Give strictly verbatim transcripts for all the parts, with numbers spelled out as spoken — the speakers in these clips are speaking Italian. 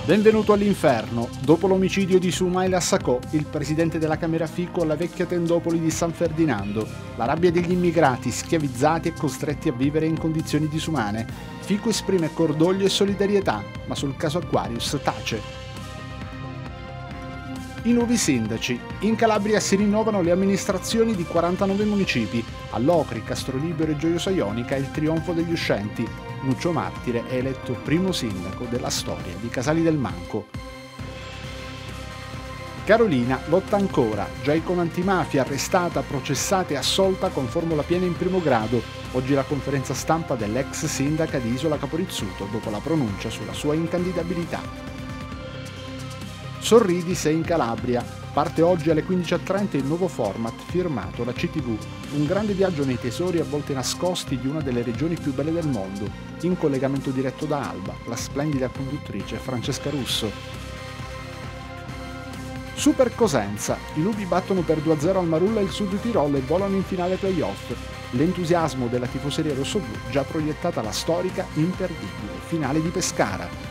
Benvenuto all'inferno. Dopo l'omicidio di Soumaila Sacco, il presidente della Camera Fico alla vecchia tendopoli di San Ferdinando. La rabbia degli immigrati schiavizzati e costretti a vivere in condizioni disumane. Fico esprime cordoglio e solidarietà, ma sul caso Aquarius tace. I nuovi sindaci. In Calabria si rinnovano le amministrazioni di quarantanove municipi. A Locri, Castrolibero e Gioiosa Ionica il trionfo degli uscenti. Nuccio Martire è eletto primo sindaco della storia di Casali del Manco. Carolina lotta ancora. Giaicon antimafia, arrestata, processata e assolta con formula piena in primo grado. Oggi la conferenza stampa dell'ex sindaca di Isola Caporizzuto dopo la pronuncia sulla sua incandidabilità. Sorridi sei in Calabria. Parte oggi alle quindici e trenta il nuovo format firmato la C T V. Un grande viaggio nei tesori a volte nascosti di una delle regioni più belle del mondo. In collegamento diretto da Alba, la splendida conduttrice Francesca Russo. Super Cosenza. I lupi battono per due a zero al Marulla il Sud Tirolo e volano in finale playoff. L'entusiasmo della tifoseria rossoblù già proiettata alla storica, imperdibile finale di Pescara.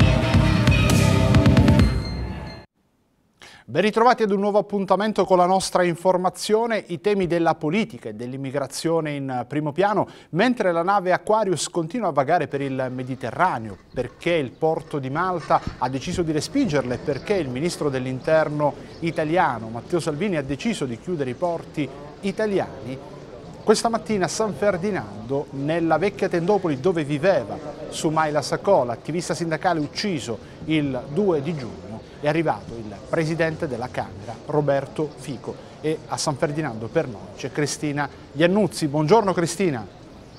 Ben ritrovati ad un nuovo appuntamento con la nostra informazione, i temi della politica e dell'immigrazione in primo piano, mentre la nave Aquarius continua a vagare per il Mediterraneo, perché il porto di Malta ha deciso di respingerle, perché il ministro dell'interno italiano Matteo Salvini ha deciso di chiudere i porti italiani. Questa mattina a San Ferdinando, nella vecchia tendopoli dove viveva Soumaila Sacco, l'attivista sindacale ucciso il due di giugno, è arrivato il presidente della Camera, Roberto Fico, e a San Ferdinando per noi c'è Cristina Iannuzzi. Buongiorno Cristina.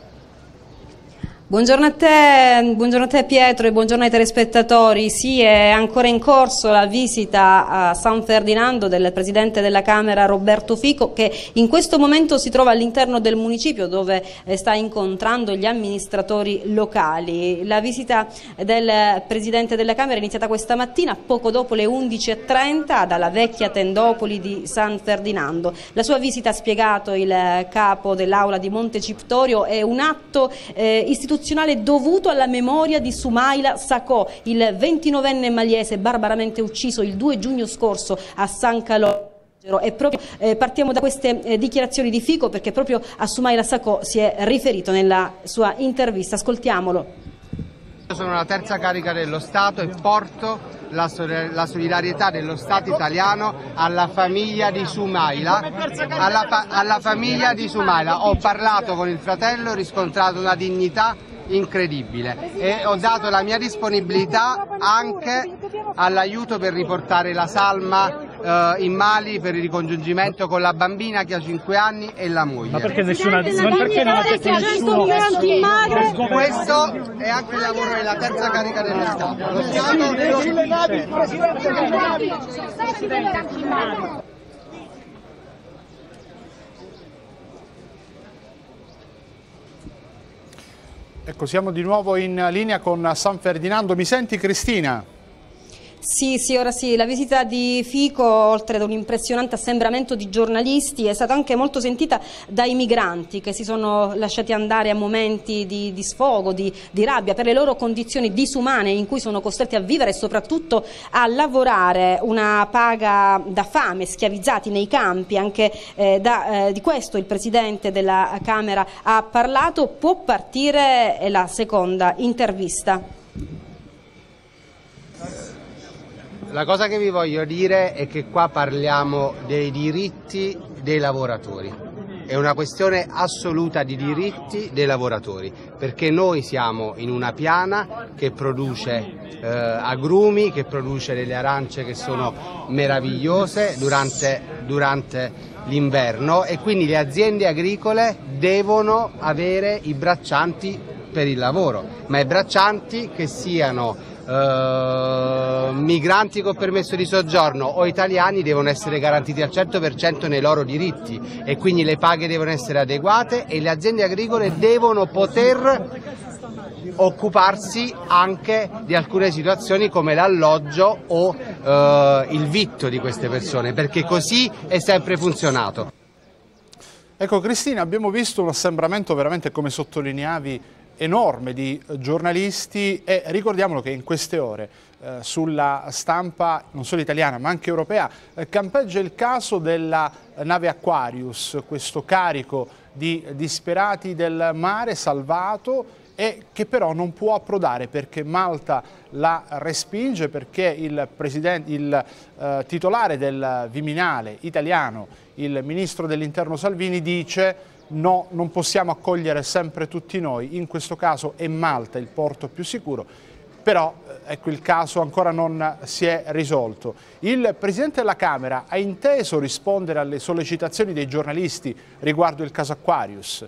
Buongiorno a te, buongiorno a te Pietro e buongiorno ai telespettatori. Sì, è ancora in corso la visita a San Ferdinando del Presidente della Camera Roberto Fico, che in questo momento si trova all'interno del municipio dove sta incontrando gli amministratori locali. La visita del Presidente della Camera è iniziata questa mattina poco dopo le undici e trenta dalla vecchia tendopoli di San Ferdinando. La sua visita, ha spiegato il capo dell'Aula di Montecitorio, è un atto eh, istituzionale dovuto alla memoria di Soumaila Sacco, il ventinovenne maliese barbaramente ucciso il due giugno scorso a San Calogero. E proprio eh, partiamo da queste eh, dichiarazioni di Fico, perché proprio a Soumaila Sacco si è riferito nella sua intervista. Ascoltiamolo. Io sono la terza carica dello Stato e porto la, la solidarietà dello Stato italiano alla famiglia di Soumaila, alla, alla famiglia di Soumaila. Ho parlato con il fratello, ho riscontrato una dignità incredibile e ho dato la mia disponibilità anche all'aiuto per riportare la salma eh, in Mali per il ricongiungimento con la bambina che ha cinque anni e la moglie. Ma perché nessuna non, perché non ha detto nessuno? Questo è anche il lavoro della terza carica dello Stato. Lo Stato Ecco, siamo di nuovo in linea con San Ferdinando. Mi senti Cristina? Sì, sì, ora sì. La visita di Fico, oltre ad un impressionante assembramento di giornalisti, è stata anche molto sentita dai migranti che si sono lasciati andare a momenti di, di sfogo, di, di rabbia per le loro condizioni disumane in cui sono costretti a vivere e soprattutto a lavorare, una paga da fame, schiavizzati nei campi. Anche eh, da, eh, di questo il Presidente della Camera ha parlato. Può partire la seconda intervista. La cosa che vi voglio dire è che qua parliamo dei diritti dei lavoratori, è una questione assoluta di diritti dei lavoratori, perché noi siamo in una piana che produce eh, agrumi, che produce delle arance che sono meravigliose durante, durante l'inverno, e quindi le aziende agricole devono avere i braccianti per il lavoro, ma i braccianti che siano Uh, migranti con permesso di soggiorno o italiani devono essere garantiti al cento per cento nei loro diritti, e quindi le paghe devono essere adeguate e le aziende agricole devono poter occuparsi anche di alcune situazioni come l'alloggio o uh, il vitto di queste persone, perché così è sempre funzionato. Ecco Cristina, abbiamo visto un assembramento veramente, come sottolineavi, enorme di giornalisti e ricordiamolo che in queste ore eh, sulla stampa non solo italiana ma anche europea eh, campeggia il caso della nave Aquarius, questo carico di disperati del mare salvato e che però non può approdare perché Malta la respinge, perché il, presidente, il eh, titolare del Viminale italiano, il ministro dell'Interno Salvini, dice no, non possiamo accogliere sempre tutti noi, in questo caso è Malta il porto più sicuro, però ecco, il caso ancora non si è risolto. Il Presidente della Camera ha inteso rispondere alle sollecitazioni dei giornalisti riguardo il caso Aquarius?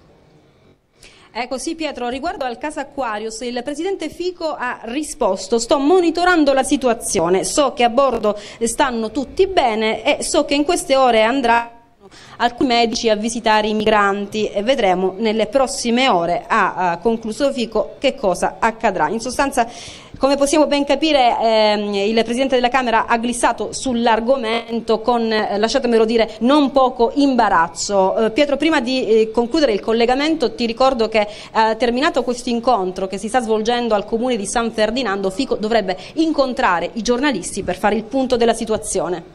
Ecco sì Pietro, riguardo al caso Aquarius il Presidente Fico ha risposto: sto monitorando la situazione, so che a bordo stanno tutti bene e so che in queste ore andrà alcuni medici a visitare i migranti e vedremo nelle prossime ore, ha, ha concluso Fico, che cosa accadrà. In sostanza, come possiamo ben capire, ehm, il Presidente della Camera ha glissato sull'argomento con, eh, lasciatemelo dire, non poco imbarazzo. Eh, Pietro, prima di eh, concludere il collegamento ti ricordo che eh, terminato questo incontro che si sta svolgendo al comune di San Ferdinando, Fico dovrebbe incontrare i giornalisti per fare il punto della situazione.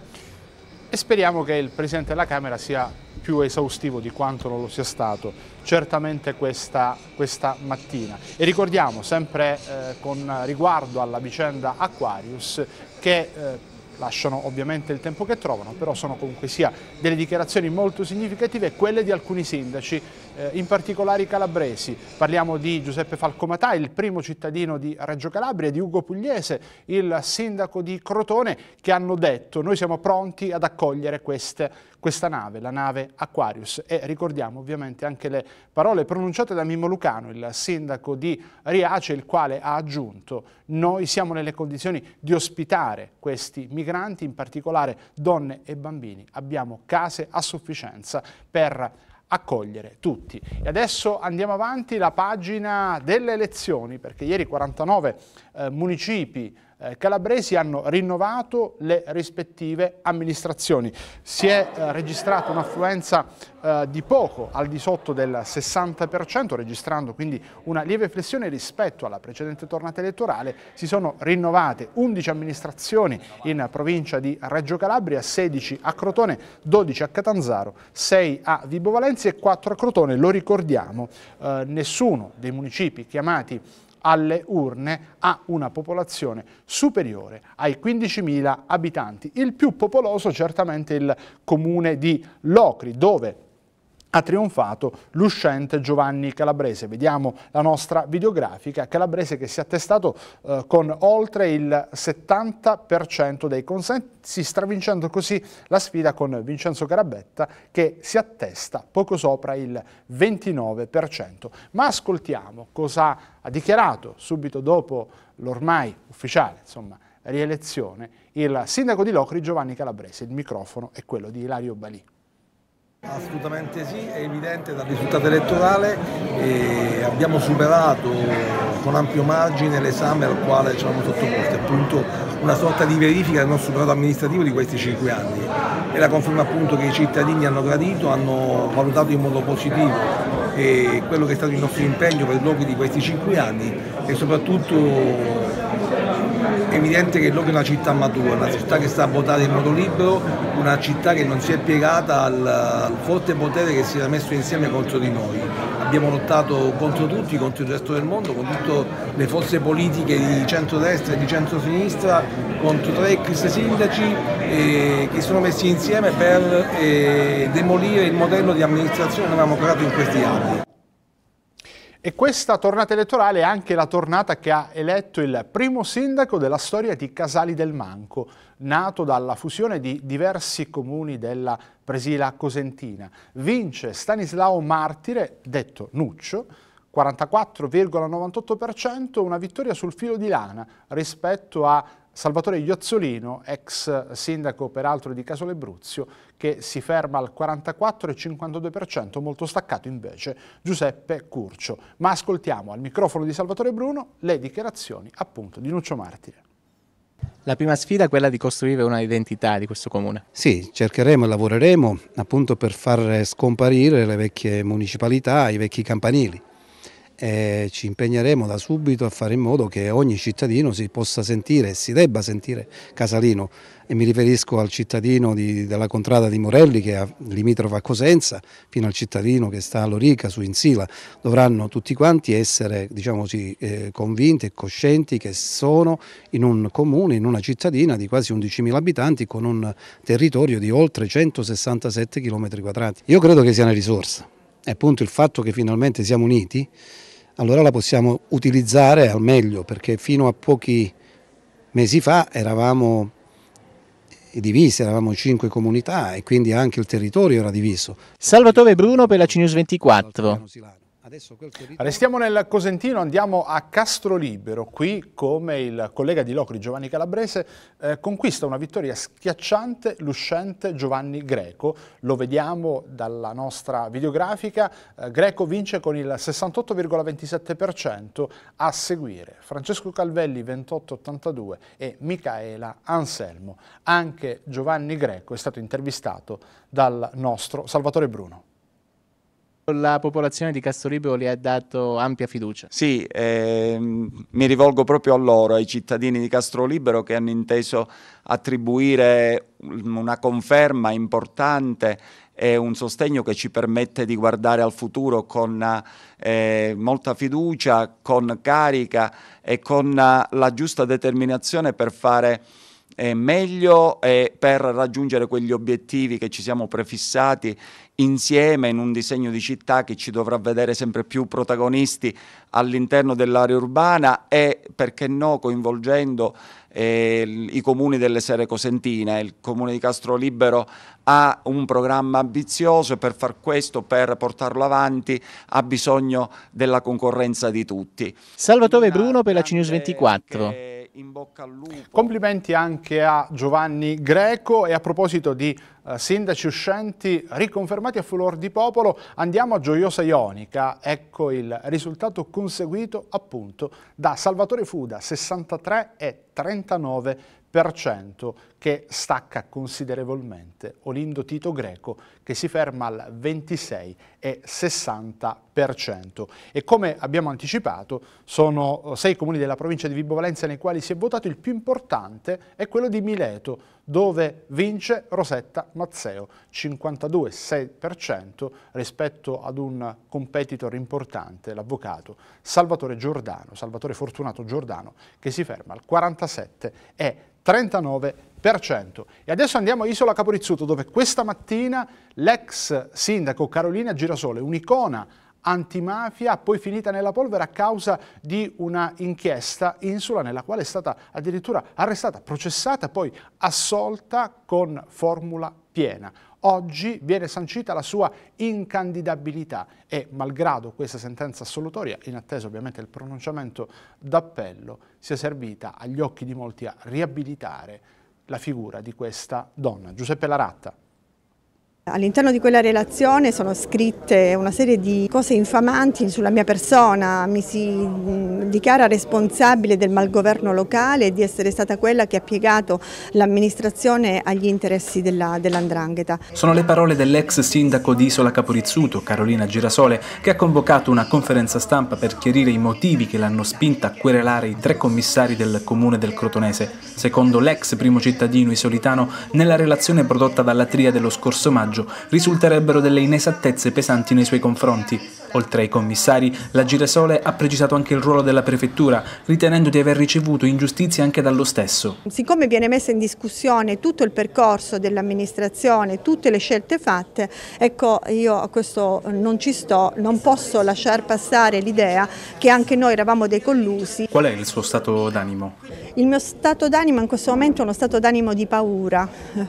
E speriamo che il Presidente della Camera sia più esaustivo di quanto non lo sia stato certamente questa, questa mattina. E ricordiamo sempre eh, con riguardo alla vicenda Aquarius che eh, lasciano ovviamente il tempo che trovano, però sono comunque sia delle dichiarazioni molto significative, quelle di alcuni sindaci, eh, in particolare i calabresi. Parliamo di Giuseppe Falcomatà, il primo cittadino di Reggio Calabria, di Ugo Pugliese, il sindaco di Crotone, che hanno detto noi siamo pronti ad accogliere queste, questa nave, la nave Aquarius. E ricordiamo ovviamente anche le parole pronunciate da Mimmo Lucano, il sindaco di Riace, il quale ha aggiunto noi siamo nelle condizioni di ospitare questi migranti, in particolare donne e bambini. Abbiamo case a sufficienza per accogliere tutti. E adesso andiamo avanti, la pagina delle elezioni, perché ieri quarantanove eh, municipi eh, calabresi hanno rinnovato le rispettive amministrazioni. Si è eh, registrata un'affluenza eh, di poco al di sotto del sessanta per cento, registrando quindi una lieve flessione rispetto alla precedente tornata elettorale. Si sono rinnovate undici amministrazioni in provincia di Reggio Calabria, sedici a Crotone, dodici a Catanzaro, sei a Vibo Valentia e quattro a Crotone. Lo ricordiamo, eh, nessuno dei municipi chiamati alle urne ha una popolazione superiore ai quindicimila abitanti. Il più popoloso certamente il comune di Locri, dove ha trionfato l'uscente Giovanni Calabrese. Vediamo la nostra videografica. Calabrese che si è attestato eh, con oltre il settanta per cento dei consensi, stravincendo così la sfida con Vincenzo Carabetta che si attesta poco sopra il ventinove per cento. Ma ascoltiamo cosa ha dichiarato subito dopo l'ormai ufficiale, insomma, rielezione il sindaco di Locri Giovanni Calabrese. Il microfono è quello di Ilario Balì. Assolutamente sì, è evidente dal risultato elettorale e abbiamo superato con ampio margine l'esame al quale ci eravamo sottoposti, appunto una sorta di verifica del nostro operato amministrativo di questi cinque anni. È la conferma appunto che i cittadini hanno gradito, hanno valutato in modo positivo e quello che è stato il nostro impegno per i luoghi di questi cinque anni e soprattutto è evidente che Locri è una città matura, una città che sta a votare in modo libero, una città che non si è piegata al, al forte potere che si era messo insieme contro di noi. Abbiamo lottato contro tutti, contro il resto del mondo, con tutte le forze politiche di centrodestra e di centrosinistra, contro tre ex sindaci eh, che sono messi insieme per eh, demolire il modello di amministrazione che avevamo creato in questi anni. E questa tornata elettorale è anche la tornata che ha eletto il primo sindaco della storia di Casali del Manco, nato dalla fusione di diversi comuni della Presila Cosentina. Vince Stanislao Martire, detto Nuccio, quarantaquattro virgola novantotto per cento, una vittoria sul filo di lana rispetto a Salvatore Iozzolino, ex sindaco peraltro di Casole Bruzio, che si ferma al quarantaquattro virgola cinquantadue per cento, molto staccato invece Giuseppe Curcio. Ma ascoltiamo al microfono di Salvatore Bruno le dichiarazioni appunto di Nuccio Martire. La prima sfida è quella di costruire una identità di questo comune. Sì, cercheremo e lavoreremo appunto per far scomparire le vecchie municipalità, i vecchi campanili. e ci impegneremo da subito a fare in modo che ogni cittadino si possa sentire e si debba sentire casalino, e mi riferisco al cittadino di, della contrada di Morelli che è limitrofa a Cosenza, fino al cittadino che sta a Lorica su Insila. Dovranno tutti quanti essere, diciamo così, eh, convinti e coscienti che sono in un comune, in una cittadina di quasi undicimila abitanti con un territorio di oltre centosessantasette chilometri quadrati. Io credo che sia una risorsa, e appunto il fatto che finalmente siamo uniti, allora la possiamo utilizzare al meglio, perché fino a pochi mesi fa eravamo divisi, eravamo cinque comunità e quindi anche il territorio era diviso. Salvatore Bruno per la C News ventiquattro. Restiamo nel Cosentino, andiamo a Castrolibero. Qui, come il collega di Locri Giovanni Calabrese, eh, conquista una vittoria schiacciante l'uscente Giovanni Greco. Lo vediamo dalla nostra videografica. Eh, Greco vince con il sessantotto virgola ventisette per cento, a seguire Francesco Calvelli ventotto virgola ottantadue e Micaela Anselmo. Anche Giovanni Greco è stato intervistato dal nostro Salvatore Bruno. La popolazione di Castrolibero gli ha dato ampia fiducia. Sì, eh, mi rivolgo proprio a loro, ai cittadini di Castrolibero, che hanno inteso attribuire una conferma importante e un sostegno che ci permette di guardare al futuro con eh, molta fiducia, con carica e con la giusta determinazione per fare eh, meglio e per raggiungere quegli obiettivi che ci siamo prefissati insieme in un disegno di città che ci dovrà vedere sempre più protagonisti all'interno dell'area urbana e, perché no, coinvolgendo eh, i comuni delle Serre Cosentine. Il comune di Castrolibero ha un programma ambizioso e per far questo, per portarlo avanti, ha bisogno della concorrenza di tutti. Salvatore Bruno per la C News ventiquattro. In bocca al lupo. Complimenti anche a Giovanni Greco, e a proposito di uh, sindaci uscenti riconfermati a furor di popolo, andiamo a Gioiosa Ionica. Ecco il risultato conseguito appunto da Salvatore Fuda, sessantatré virgola trentanove per cento, che stacca considerevolmente Olindo Tito Greco, che si ferma al ventisei virgola sessanta per cento. E come abbiamo anticipato, sono sei comuni della provincia di Vibo Valentia nei quali si è votato. Il più importante è quello di Mileto, dove vince Rosetta Mazzeo, cinquantadue virgola sei per cento rispetto ad un competitor importante, l'avvocato Salvatore Giordano, Salvatore Fortunato Giordano, che si ferma al quarantasette virgola trentanove per cento. E adesso andiamo a Isola Caporizzuto, dove questa mattina l'ex sindaco Carolina Girasole, un'icona antimafia, poi finita nella polvere a causa di una inchiesta insula nella quale è stata addirittura arrestata, processata e poi assolta con formula piena. Oggi viene sancita la sua incandidabilità e, malgrado questa sentenza assolutoria, in attesa ovviamente del pronunciamento d'appello, si è servita agli occhi di molti a riabilitare la figura di questa donna. Giuseppe Laratta. All'interno di quella relazione sono scritte una serie di cose infamanti sulla mia persona, mi si dichiara responsabile del malgoverno locale e di essere stata quella che ha piegato l'amministrazione agli interessi della, dell'andrangheta. Sono le parole dell'ex sindaco di Isola Caporizzuto, Carolina Girasole, che ha convocato una conferenza stampa per chiarire i motivi che l'hanno spinta a querelare i tre commissari del comune del Crotonese. Secondo l'ex primo cittadino isolitano, nella relazione prodotta dalla Tria dello scorso maggio risulterebbero delle inesattezze pesanti nei suoi confronti. Oltre ai commissari, la Girasole ha precisato anche il ruolo della prefettura, ritenendo di aver ricevuto ingiustizie anche dallo stesso. Siccome viene messo in discussione tutto il percorso dell'amministrazione, tutte le scelte fatte, ecco, io a questo non ci sto, non posso lasciar passare l'idea che anche noi eravamo dei collusi. Qual è il suo stato d'animo? Il mio stato d'animo in questo momento è uno stato d'animo di paura.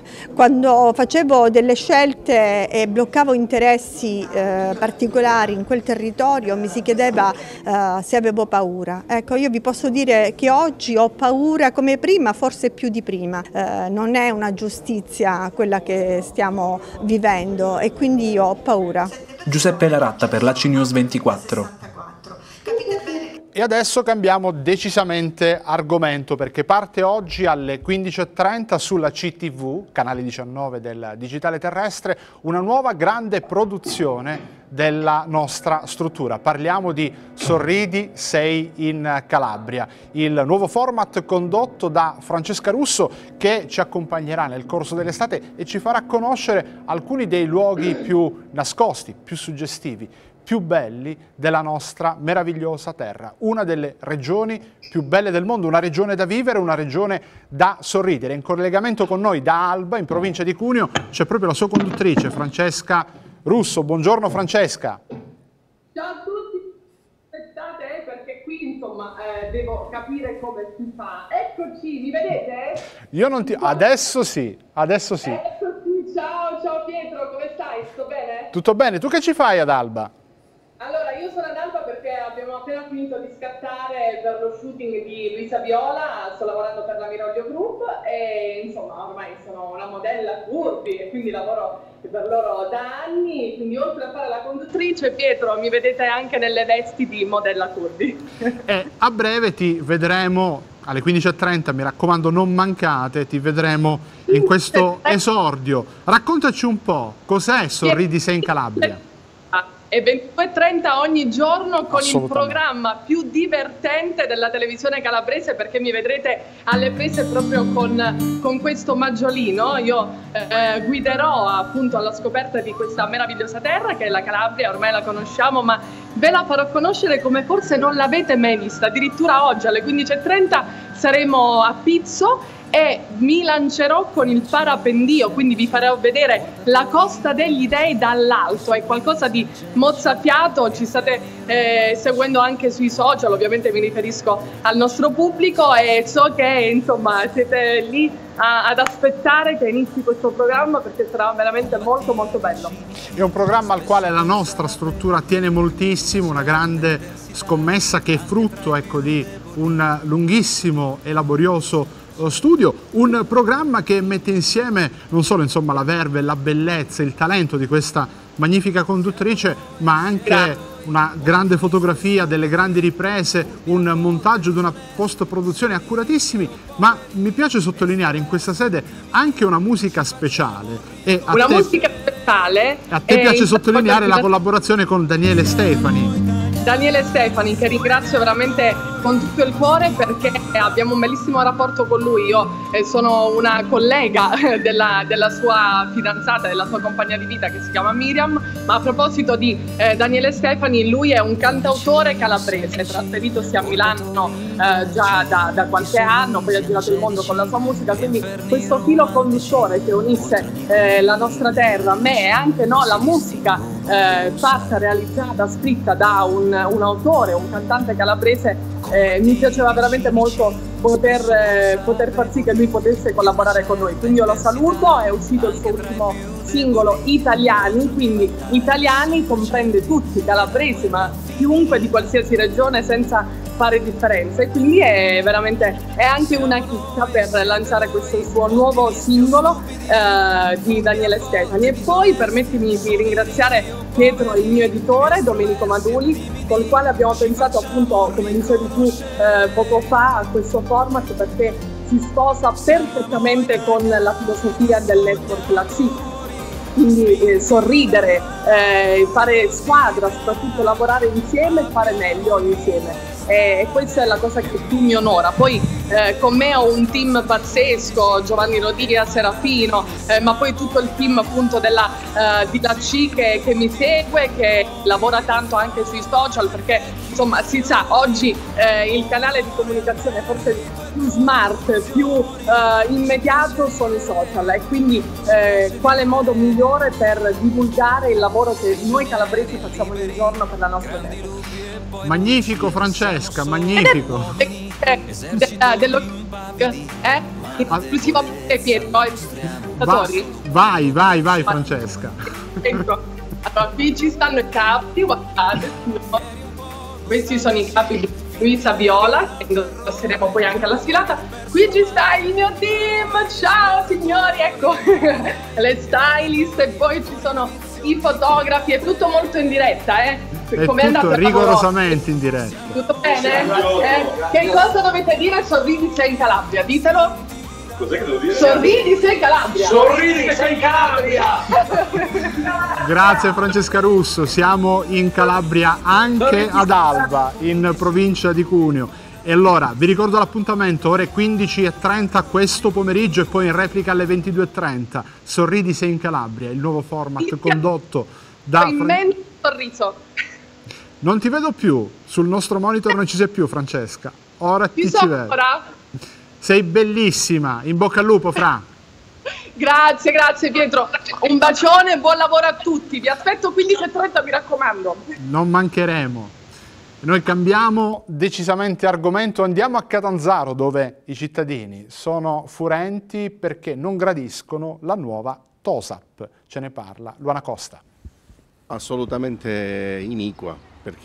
Quando facevo delle scelte e bloccavo interessi eh, particolari in quel territorio, mi si chiedeva eh, se avevo paura. Ecco, io vi posso dire che oggi ho paura come prima, forse più di prima. Eh, non è una giustizia quella che stiamo vivendo e quindi io ho paura. Giuseppe Laratta per la C News ventiquattro. E adesso cambiamo decisamente argomento, perché parte oggi alle quindici e trenta sulla C T V, canale diciannove del digitale terrestre, una nuova grande produzione della nostra struttura. Parliamo di Sorridi, sei in Calabria, il nuovo format condotto da Francesca Russo, che ci accompagnerà nel corso dell'estate e ci farà conoscere alcuni dei luoghi più nascosti, più suggestivi, più belli della nostra meravigliosa terra, una delle regioni più belle del mondo, una regione da vivere, una regione da sorridere. In collegamento con noi da Alba, in provincia di Cuneo, c'è proprio la sua conduttrice Francesca Russo. Buongiorno Francesca. Ciao a tutti, aspettate eh, perché qui insomma eh, devo capire come si fa. Eccoci, mi vedete? Io non ti... Adesso sì, adesso sì. Eccoci, ciao, ciao Pietro, come stai? Sto bene? Tutto bene, tu che ci fai ad Alba? Allora, io sono ad Alba perché abbiamo appena finito di scattare per lo shooting di Luisa Viola, sto lavorando per la Miroglio Group e insomma ormai sono una modella curvy e quindi lavoro per loro da anni, quindi oltre a fare la conduttrice, Pietro, mi vedete anche nelle vesti di modella curvy. E a breve ti vedremo alle quindici e trenta, mi raccomando non mancate, ti vedremo in questo esordio. Raccontaci un po', cos'è Sorridi sei in Calabria? E ventidue e trenta ogni giorno con il programma più divertente della televisione calabrese, perché mi vedrete alle prese proprio con, con questo maggiolino. Io eh, guiderò appunto alla scoperta di questa meravigliosa terra che è la Calabria, ormai la conosciamo, ma ve la farò conoscere come forse non l'avete mai vista. Addirittura oggi alle quindici e trenta saremo a Pizzo e mi lancerò con il parapendio, quindi vi farò vedere la Costa degli Dei dall'alto. È qualcosa di mozzafiato, ci state eh, seguendo anche sui social, ovviamente mi riferisco al nostro pubblico e so che insomma siete lì a, ad aspettare che inizi questo programma perché sarà veramente molto molto bello. È un programma al quale la nostra struttura tiene moltissimo, una grande scommessa che è frutto, ecco, di un lunghissimo e laborioso studio, un programma che mette insieme non solo insomma la verve, la bellezza, il talento di questa magnifica conduttrice, ma anche una grande fotografia, delle grandi riprese, un montaggio di una post-produzione accuratissimi, ma mi piace sottolineare in questa sede anche una musica speciale. E a una te, musica speciale. A te piace sottolineare la collaborazione con Daniele Stefani. Daniele Stefani, che ringrazio veramente con tutto il cuore perché abbiamo un bellissimo rapporto con lui. Io eh, sono una collega della, della sua fidanzata, della sua compagna di vita che si chiama Miriam, ma a proposito di eh, Daniele Stefani, lui è un cantautore calabrese, trasferitosi a Milano eh, già da, da qualche anno, poi ha girato il mondo con la sua musica, quindi questo filo conduttore che unisse eh, la nostra terra, me e anche no, la musica eh, fatta, realizzata, scritta da un un autore, un cantante calabrese, eh, mi piaceva veramente molto poter, eh, poter far sì che lui potesse collaborare con noi, quindi io lo saluto. È uscito il suo ultimo singolo Italiani, quindi italiani comprende tutti, calabresi, ma chiunque di qualsiasi regione senza fare differenze, quindi è veramente è anche una chicca per lanciare questo suo nuovo singolo eh, di Daniele Stefani. E poi permettimi di ringraziare Pietro, il mio editore, Domenico Maduli, col quale abbiamo pensato appunto, come dicevi tu eh, poco fa, a questo format perché si sposa perfettamente con la filosofia del network La C. Quindi eh, sorridere, eh, fare squadra, soprattutto lavorare insieme e fare meglio insieme. E questa è la cosa che più mi onora. Poi eh, con me ho un team pazzesco, Giovanni Rodia, Serafino, eh, ma poi tutto il team appunto della, eh, di La C che, che mi segue, che lavora tanto anche sui social, perché insomma si sa, oggi eh, il canale di comunicazione forse più smart, più eh, immediato sono i social, e quindi eh, quale modo migliore per divulgare il lavoro che noi calabresi facciamo ogni giorno per la nostra terra. Magnifico Francesca, magnifico. Dello eh? Esclusivamente Pietro. Va, vai, vai, vai Francesca. Ecco, allora qui ci stanno i capi, guardate, questi sono i capi di Luisa Viola, che indosseremo poi anche alla sfilata. Qui ci sta il mio team, ciao signori, ecco, le stylist, e poi ci sono i fotografi, è tutto molto in diretta, eh. È Com'è tutto andata rigorosamente in diretta. Tutto bene? Eh, che cosa dovete dire? Sorridi sei in Calabria, ditelo. Cos'è che devo dire? Sorridi sei in Calabria. Sorridi che sei in Calabria. Grazie Francesca Russo, siamo in Calabria anche ad Alba, in provincia di Cuneo. E allora, vi ricordo l'appuntamento, ore quindici e trenta questo pomeriggio e poi in replica alle ventidue e trenta. Sorridi sei in Calabria, il nuovo format condotto da... Immenso sorriso. Non ti vedo più, sul nostro monitor non ci sei più Francesca, ora ti ci vedo. Ora? Sei bellissima, in bocca al lupo Fra. Grazie, grazie Pietro. Un bacione e buon lavoro a tutti. Vi aspetto quindici e trenta, mi raccomando. Non mancheremo. Noi cambiamo decisamente argomento, andiamo a Catanzaro dove i cittadini sono furenti perché non gradiscono la nuova TOSAP. Ce ne parla Luana Costa. Assolutamente iniqua,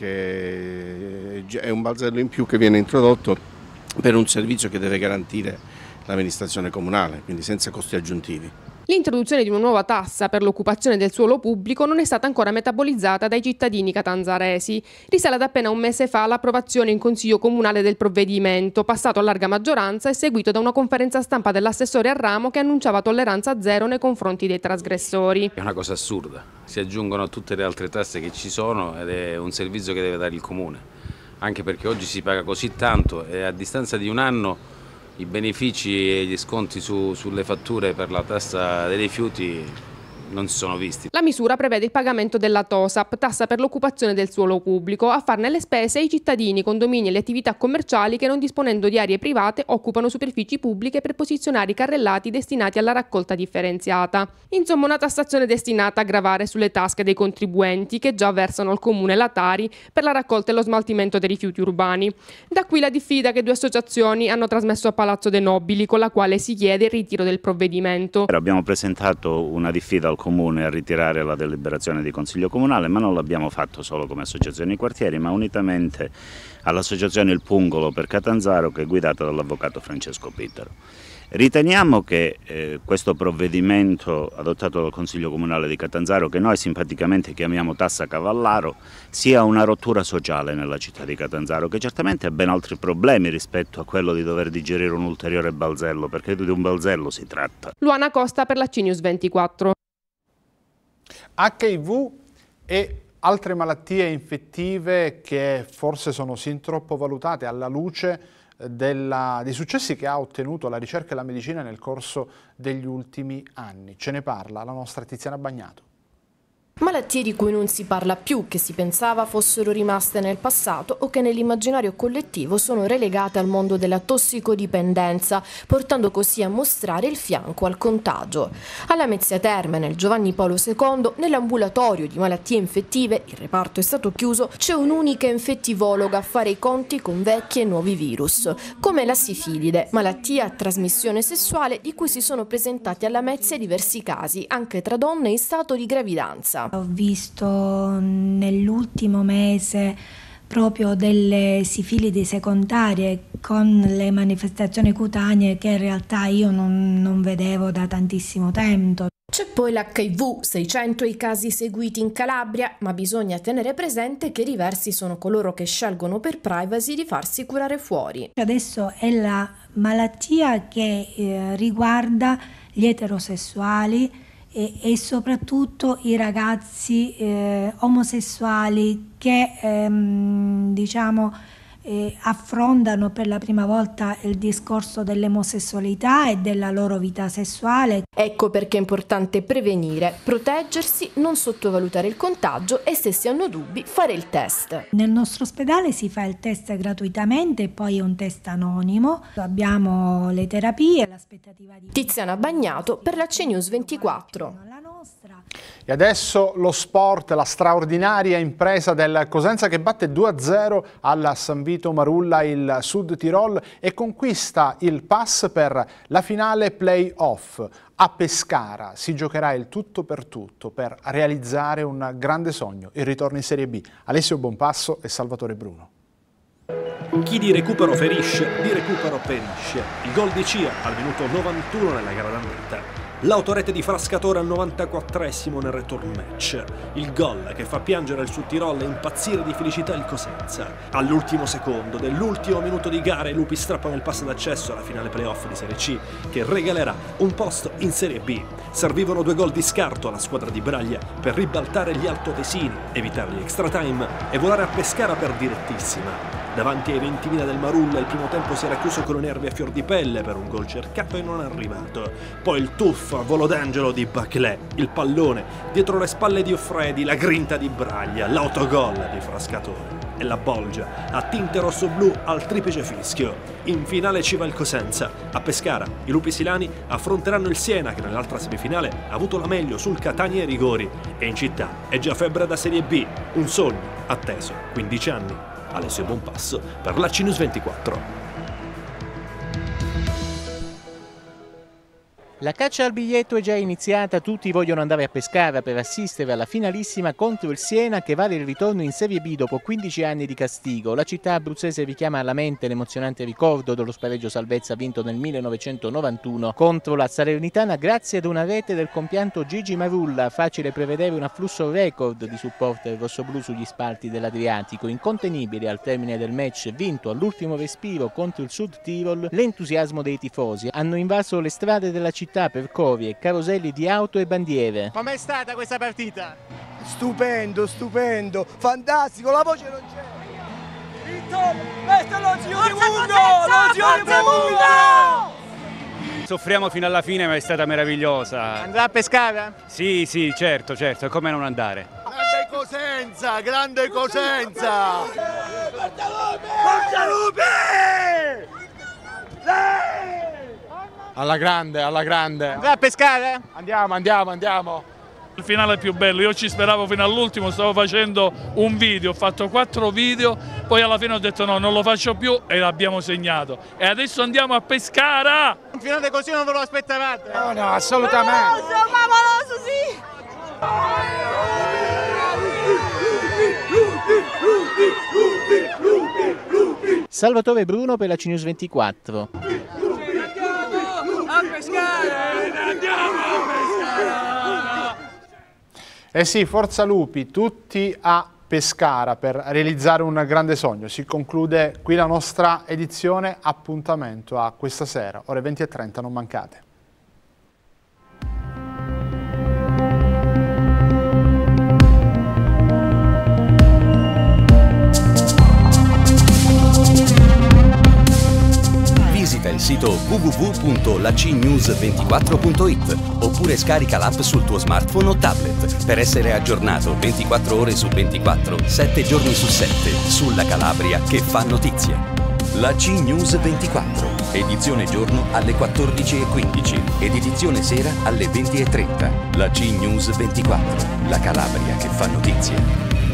perché è un balzello in più che viene introdotto per un servizio che deve garantire l'amministrazione comunale, quindi senza costi aggiuntivi. L'introduzione di una nuova tassa per l'occupazione del suolo pubblico non è stata ancora metabolizzata dai cittadini catanzaresi. Risale ad appena un mese fa l'approvazione in Consiglio Comunale del provvedimento, passato a larga maggioranza e seguito da una conferenza stampa dell'assessore al ramo che annunciava tolleranza zero nei confronti dei trasgressori. È una cosa assurda, si aggiungono a tutte le altre tasse che ci sono ed è un servizio che deve dare il Comune, anche perché oggi si paga così tanto e a distanza di un anno i benefici e gli sconti su, sulle fatture per la tassa dei rifiuti non si sono visti. La misura prevede il pagamento della TOSAP, tassa per l'occupazione del suolo pubblico, a farne le spese i cittadini, condomini e le attività commerciali che non disponendo di aree private occupano superfici pubbliche per posizionare i carrellati destinati alla raccolta differenziata. Insomma una tassazione destinata a gravare sulle tasche dei contribuenti che già versano al comune la Tari per la raccolta e lo smaltimento dei rifiuti urbani. Da qui la diffida che due associazioni hanno trasmesso a Palazzo dei Nobili con la quale si chiede il ritiro del provvedimento. Abbiamo presentato una diffida al Comune a ritirare la deliberazione di Consiglio Comunale, ma non l'abbiamo fatto solo come associazione di quartieri, ma unitamente all'associazione Il Pungolo per Catanzaro, che è guidata dall'avvocato Francesco Pittero. Riteniamo che eh, questo provvedimento adottato dal Consiglio Comunale di Catanzaro, che noi simpaticamente chiamiamo tassa cavallaro, sia una rottura sociale nella città di Catanzaro, che certamente ha ben altri problemi rispetto a quello di dover digerire un ulteriore balzello, perché di un balzello si tratta. Luana Costa per la C News ventiquattro. H I V e altre malattie infettive che forse sono sin troppo valutate alla luce della, dei successi che ha ottenuto la ricerca e la medicina nel corso degli ultimi anni. Ce ne parla la nostra Tiziana Bagnato. Malattie di cui non si parla più, che si pensava fossero rimaste nel passato o che nell'immaginario collettivo sono relegate al mondo della tossicodipendenza, portando così a mostrare il fianco al contagio. Alla Mezzia Terme, nel Giovanni Paolo secondo, nell'ambulatorio di malattie infettive, il reparto è stato chiuso, c'è un'unica infettivologa a fare i conti con vecchi e nuovi virus, come la sifilide, malattia a trasmissione sessuale di cui si sono presentati alla Mezzia diversi casi, anche tra donne in stato di gravidanza. Ho visto nell'ultimo mese proprio delle sifilidi secondarie con le manifestazioni cutanee che in realtà io non, non vedevo da tantissimo tempo. C'è poi l'H I V, seicento i casi seguiti in Calabria, ma bisogna tenere presente che diversi sono coloro che scelgono per privacy di farsi curare fuori. Adesso è la malattia che eh, riguarda gli eterosessuali e, e soprattutto i ragazzi eh, omosessuali che ehm, diciamo eh, affrontano per la prima volta il discorso dell'omosessualità e della loro vita sessuale. Ecco perché è importante prevenire, proteggersi, non sottovalutare il contagio e se si hanno dubbi fare il test. Nel nostro ospedale si fa il test gratuitamente e poi è un test anonimo. Abbiamo le terapie, l'aspettativa di... Tiziana Bagnato per la C News ventiquattro. E adesso lo sport, la straordinaria impresa del Cosenza che batte due a zero alla San Vito Marulla il Sud Tirol e conquista il pass per la finale play-off. A Pescara si giocherà il tutto per tutto per realizzare un grande sogno, il ritorno in Serie B. Alessio Bonpasso e Salvatore Bruno. Chi di recupero ferisce, di recupero perisce. Il gol di Cia al minuto novantuno nella gara d'andata. L'autorete di Frascatore al novantaquattresimo nel return match. Il gol che fa piangere il Sud Tirol e impazzire di felicità il Cosenza. All'ultimo secondo dell'ultimo minuto di gara i lupi strappano il pass d'accesso alla finale playoff di Serie C che regalerà un posto in Serie B. Servivano due gol di scarto alla squadra di Braglia per ribaltare gli altoatesini, evitare gli extra time e volare a Pescara per direttissima. Davanti ai ventimila del Marulla il primo tempo si era chiuso con i nervi a fior di pelle per un gol cercato e non arrivato. Poi il tuffo a volo d'angelo di Baclé, il pallone dietro le spalle di Offredi, la grinta di Braglia, l'autogol di Frascatore e la bolgia a tinte rosso-blu al triplice fischio. In finale ci va il Cosenza. A Pescara i lupi silani affronteranno il Siena che nell'altra semifinale ha avuto la meglio sul Catania e rigori. E in città è già febbre da Serie B, un sogno atteso quindici anni. Alessio Bonpasso per la C News ventiquattro. La caccia al biglietto è già iniziata, tutti vogliono andare a Pescara per assistere alla finalissima contro il Siena che vale il ritorno in Serie B dopo quindici anni di castigo. La città abruzzese richiama alla mente l'emozionante ricordo dello spareggio salvezza vinto nel millenovecentonovantuno contro la Salernitana grazie ad una rete del compianto Gigi Marulla. Facile prevedere un afflusso record di supporter rossoblù sugli spalti dell'Adriatico, incontenibile al termine del match vinto all'ultimo respiro contro il Sud Tirol. L'entusiasmo dei tifosi hanno invaso le strade della città per covi e caroselli di auto e bandiere. Com'è stata questa partita? Stupendo, stupendo, fantastico, la voce non c'è. Questo è lo zio di Mundo! Lo zio di Mundo! Soffriamo fino alla fine, ma è stata meravigliosa. Andrà a Pescara? Sì, sì, certo, certo, come non andare? Grande Cosenza, grande Cosenza! Forza Lupi! Alla grande, alla grande. Andrà a Pescara? Andiamo, andiamo, andiamo. Il finale più bello, io ci speravo fino all'ultimo, stavo facendo un video, ho fatto quattro video, poi alla fine ho detto no, non lo faccio più e l'abbiamo segnato. E adesso andiamo a Pescara! Un finale così non ve lo aspettavate? No, no, assolutamente. Favoloso, sì! Salvatore Bruno per la C News ventiquattro. Eh sì, forza lupi, tutti a Pescara per realizzare un grande sogno. Si conclude qui la nostra edizione, appuntamento a questa sera, ore venti e trenta, non mancate. Visita il sito w w w punto la c news ventiquattro punto i t oppure scarica l'app sul tuo smartphone o tablet per essere aggiornato ventiquattro ore su ventiquattro, sette giorni su sette sulla Calabria che fa notizia. La C News ventiquattro, edizione giorno alle quattordici e quindici ed edizione sera alle venti e trenta. La C News ventiquattro, la Calabria che fa notizia.